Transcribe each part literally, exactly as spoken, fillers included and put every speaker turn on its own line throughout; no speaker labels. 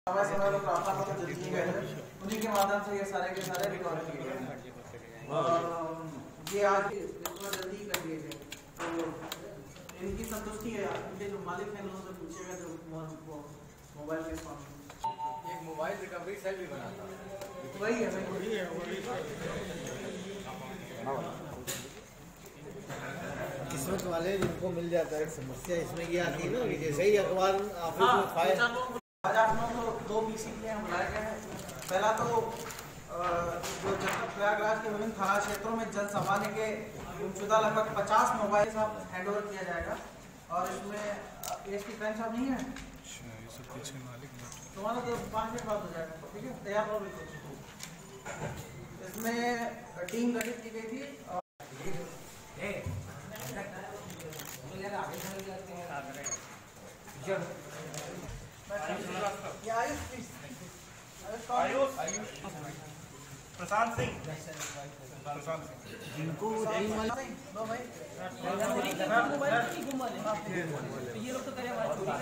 समय समय पर प्रार्थना पत्र जो दिए गए थे उन्हीं के माध्यम से ये सारे के सारे रिकॉर्ड किए गए हैं और ये आज इसको जल्दी कर दिए गए। तो इनकी संतुष्टि है, इनके जो मालिक हैं लोगों से पूछेगा जो मोबाइल के सामने
एक मोबाइल रिकवरी सेल भी बना था,
वही है वही है
किस्मत वाले जिनको मिल जाता है। समस्या इसमें ये आती है ना, जैसे ही अखबार ऑफिस में फाइल
आज आप लोगों को दो पीसी के लिए बुलाए गए हैं। पहला तो जो प्रयागराज के विभिन्न थाना क्षेत्रों में जन सामान्य के गुमशुदा लगभग पचास मोबाइल हैंड ओवर किया जाएगा और इसमें एसपी क्राइम साहब नहीं है, तुम्हारा तो पाँच मिनट बाद हो जाएगा, ठीक है तैयार रहो बिल्कुल। इसमें टीम गठित की गई थी और
प्रशांत सिंह प्रशांत सिंह
जिनको दो भाई ये लोग तो करें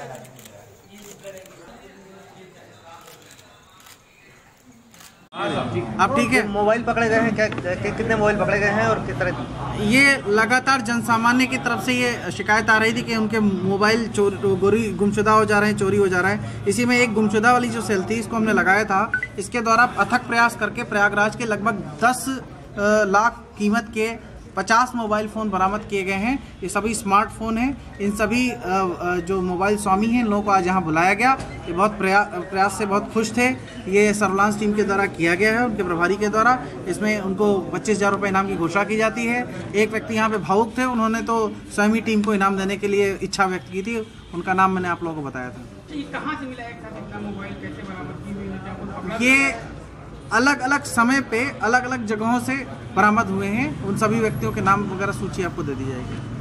आप ठीक है।
मोबाइल पकड़े गए हैं क्या, कितने मोबाइल पकड़े गए हैं और किस तरह?
ये लगातार जनसामान्य की तरफ से ये शिकायत आ रही थी कि उनके मोबाइल चोरी गुमशुदा हो जा रहे हैं, चोरी हो जा रहा है। इसी में एक गुमशुदा वाली जो सेल थी इसको हमने लगाया था। इसके द्वारा अथक प्रयास करके प्रयागराज के लगभग दस लाख कीमत के पचास मोबाइल फ़ोन बरामद किए गए हैं। ये सभी स्मार्टफोन हैं। इन सभी जो मोबाइल स्वामी हैं इन लोगों को आज यहाँ बुलाया गया। ये बहुत प्रया, प्रयास से बहुत खुश थे। ये सर्विलांस टीम के द्वारा किया गया है, उनके प्रभारी के द्वारा। इसमें उनको पच्चीस हज़ार रुपये इनाम की घोषणा की जाती है। एक व्यक्ति यहाँ पे भावुक थे, उन्होंने तो स्वयं ही टीम को इनाम देने के लिए इच्छा व्यक्त की थी। उनका नाम मैंने आप लोगों को बताया था।
कहाँ से मिला एक साथ इतना मोबाइल, कैसे बरामद की हुई?
ये अलग अलग समय पे अलग अलग जगहों से बरामद हुए हैं। उन सभी व्यक्तियों के नाम वगैरह सूची आपको दे दी जाएगी।